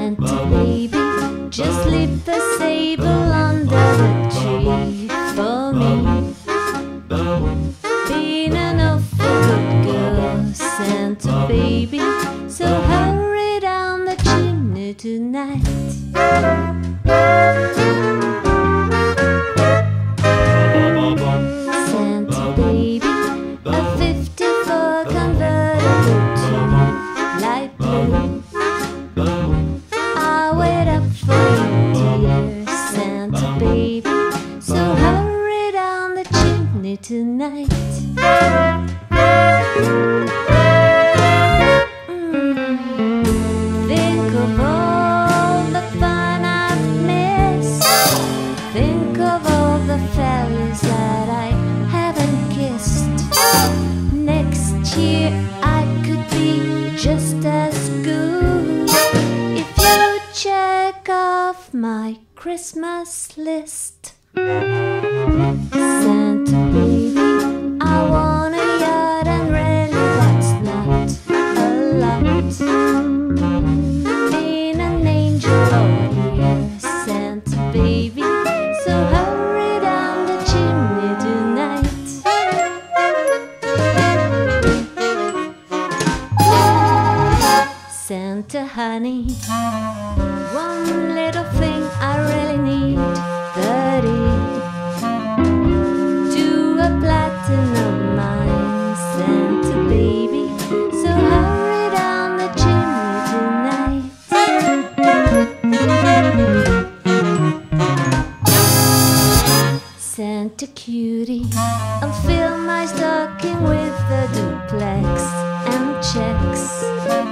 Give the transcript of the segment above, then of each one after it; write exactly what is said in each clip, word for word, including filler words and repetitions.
Santa baby, just leave the sable under the tree for me. Been an awful good girl, Santa baby, so hurry down the chimney tonight. Santa baby, a fifty-four convertible to light blue. I'll wait up for you, dear Santa baby, so hurry down the chimney tonight. Mm. Think of all the fun I've missed. Think of all the fellas that I haven't kissed. Next year I could be just as good if you check off my Christmas list. Santa baby, I want a yacht, and really that's not a lot. Been an angel all year, Santa baby, so hurry down the chimney tonight. Santa honey, one little thing I really need, thirty to a platinum mine, Santa baby, so hurry down the chimney tonight. Santa cutie, I'll fill my stocking with a duplex and checks.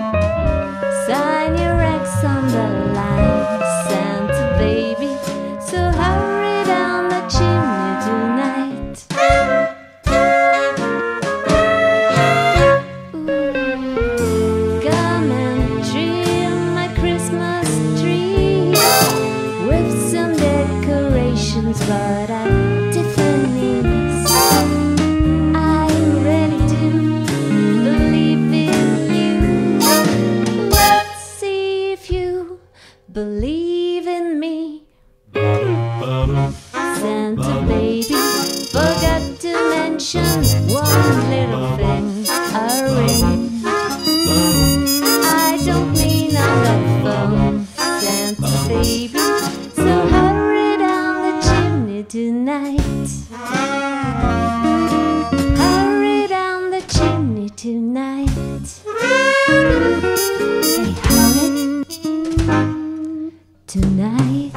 Sign your ex on the line, Santa baby, so hurry down the chimney tonight. Ooh, come and trim my Christmas tree with some decorations, but at Tiffany's. I really do believe in you. Let's see if you believe in me. Santa baby, forgot to mention one little thing, a ring. I don't mean on the phone, Santa baby, so hurry down the chimney tonight. Hurry down the chimney tonight. Hey, hurry tonight.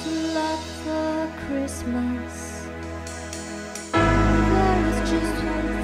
Christmas, there is just one